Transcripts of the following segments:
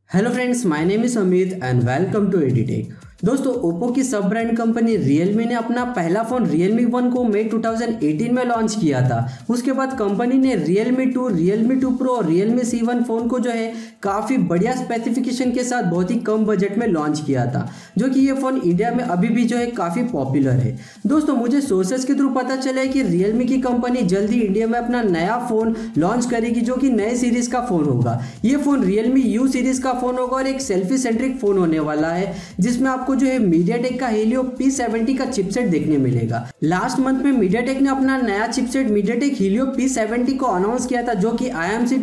Hello friends, my name is Amit and welcome to ADTech। दोस्तों, Oppo की सब brand company Realme ने अपना पहला फोन Realme 1 को मई 2018 में लॉन्च किया था। उसके बाद कंपनी ने Realme 2, Realme 2 Pro और Realme C1 फोन को जो है काफ़ी बढ़िया स्पेसिफिकेशन के साथ बहुत ही कम बजट में लॉन्च किया था, जो कि ये फ़ोन इंडिया में अभी भी जो है काफ़ी पॉपुलर है। दोस्तों, मुझे सोर्सेज के थ्रू पता चला है कि Realme की कंपनी जल्दी इंडिया में अपना नया फ़ोन लॉन्च करेगी, जो कि नए सीरीज़ का फ़ोन होगा। ये फ़ोन Realme U सीरीज़ का फ़ोन होगा और एक सेल्फी सेंट्रिक फ़ोन होने वाला है, जिसमें आपको जो है MediaTek का Helio P70 का चिपसेट देखने मिलेगा। लास्ट मंथ में MediaTek ने अपना नया चिपसेट MediaTek Helio P70 को अनाउंस किया था, जो कि IMC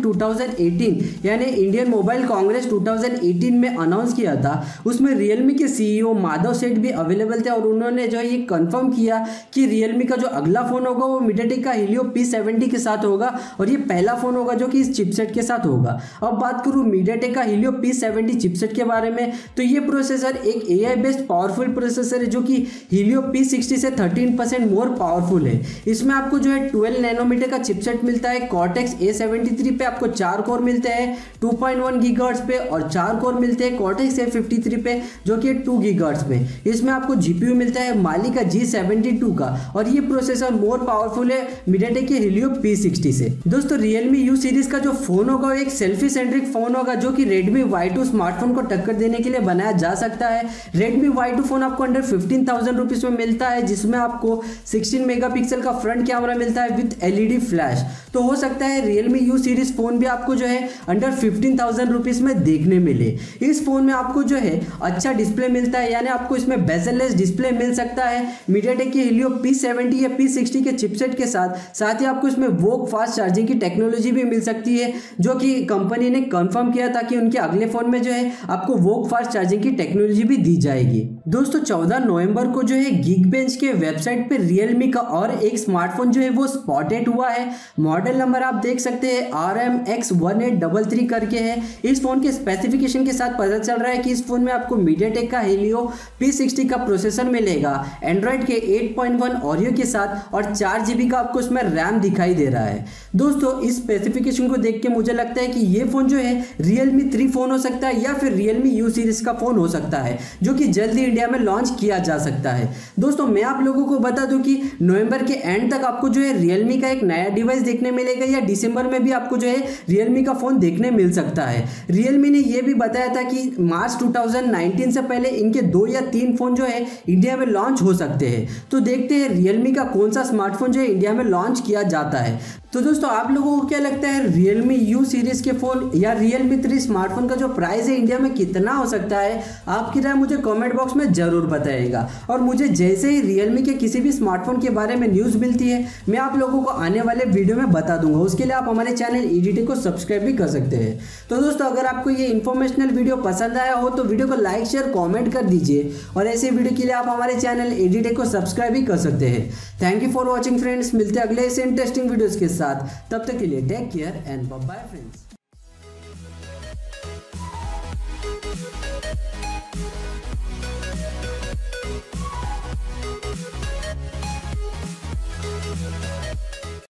2018 यानी इंडियन मोबाइल कांग्रेस 2018 में अनाउंस किया था। उसमें Realme के CEO माधव सेठ भी अवेलेबल थे और उन्होंने जो है ये कंफर्म किया कि Realme का जो अगला फोन होगा वो MediaTek का Helio P70 के साथ होगा और ये पहला फोन होगा जो कि इस चिपसेट के साथ होगा। अब बात करूँ MediaTek का Helio P70 चिपसेट के बारे में, तो ये प्रोसेसर एक AI बेस्ड पावरफुल प्रोसेसर है, जो कि Helio P60 से 13% मोर पावरफुल है। इसमें आपको जो है 12 नैनोमीटर का चिपसेट मिलता है। Cortex A73 पे आपको 4 कोर मिलते हैं 2.1 गीगाहर्ट्ज पे और 4 कोर मिलते हैं Cortex A53 पे, जो कि 2 गीगाहर्ट्ज पे। इसमें आपको GPU मिलता है माली का G72 का और ये प्रोसेसर मोर पावरफुल है MediaTek के Helio P60 से। दोस्तों, Realme U सीरीज का जो फोन होगा वो एक सेल्फी सेंट्रिक फोन होगा, जो कि Redmi Y2 स्मार्टफोन को टक्कर देने के लिए बनाया जा सकता है। Redmi Y2 फोन आपको अंडर 15,000 रुपीज में मिलता है, जिसमें आपको 16 मेगापिक्सल का फ्रंट कैमरा मिलता है विद LED फ्लैश। तो हो सकता है Realme U सीरीज फोन भी आपको जो है अंडर 15,000 रुपीज में देखने मिले। इस फोन में आपको जो है अच्छा डिस्प्ले मिलता है, यानी आपको इसमें बेजललेस डिस्प्ले मिल सकता है MediaTek के Helio P70 या P60 के चिपसेट के साथ ही आपको इसमें वोक फास्ट चार्जिंग की टेक्नोलॉजी भी मिल सकती है, जो कि कंपनी ने कंफर्म किया था कि उनके अगले फोन में जो है आपको वोक फास्ट चार्जिंग की टेक्नोलॉजी भी दी जाएगी। दोस्तों, 14 नवंबर को जो है Geekbench के वेबसाइट पे Realme का और एक स्मार्टफोन जो है वो स्पॉटेड हुआ है। मॉडल नंबर आप देख सकते हैं RMX1833 करके है। इस फोन के स्पेसिफिकेशन के साथ पता चल रहा है कि इस फोन में आपको MediaTek का Helio P60 का प्रोसेसर मिलेगा, एंड्रॉइड के 8.1 ऑरियो के साथ और 4 GB का आपको इसमें रैम दिखाई दे रहा है। दोस्तों, इस स्पेसिफिकेशन को देख के मुझे लगता है कि ये फोन जो है Realme 3 फोन हो सकता है या फिर Realme U सीरीज का फोन हो सकता है, जो कि जल्दी इंडिया में लॉन्च किया जा सकता है। दोस्तों, मैं आप लोगों को बता दूं कि नवंबर के एंड तक आपको जो है Realme का एक नया डिवाइस देखने मिलेगा, या दिसंबर में भी आपको जो है Realme का फोन देखने मिल सकता है। Realme ने यह भी बताया था कि मार्च 2019 से पहले इनके 2 या 3 फोन जो है इंडिया में लॉन्च हो सकते हैं। तो देखते हैं Realme का कौन सा स्मार्टफोन जो है इंडिया में लॉन्च किया जाता है। तो दोस्तों, आप लोगों को क्या लगता है Realme U सीरीज के फोन या Realme 3 स्मार्टफोन का जो प्राइस है इंडिया में कितना हो सकता है? आपकी राय मुझे कमेंट बॉक्स में जरूर बताइएगा। और मुझे जैसे ही Realme के किसी भी स्मार्टफोन के बारे में न्यूज़ मिलती है, मैं आप लोगों को आने वाले वीडियो में बता दूंगा। उसके लिए आप हमारे चैनल ADTech को सब्सक्राइब भी कर सकते हैं। तो दोस्तों, अगर आपको ये इन्फॉर्मेशनल वीडियो पसंद आया हो तो वीडियो को लाइक शेयर कॉमेंट कर दीजिए, और ऐसे वीडियो के लिए आप हमारे चैनल ADTech को सब्सक्राइब भी कर सकते हैं। Thank you for watching friends. मिलते हैं अगले ऐसे इंटरेस्टिंग वीडियोज़ के साथ। तब तक के लिए take care and bye bye friends.